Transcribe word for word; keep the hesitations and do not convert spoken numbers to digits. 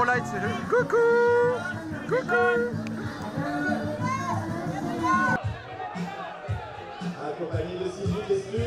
zéro light, c'est coucou. Coucou. Accompagné de six gestes.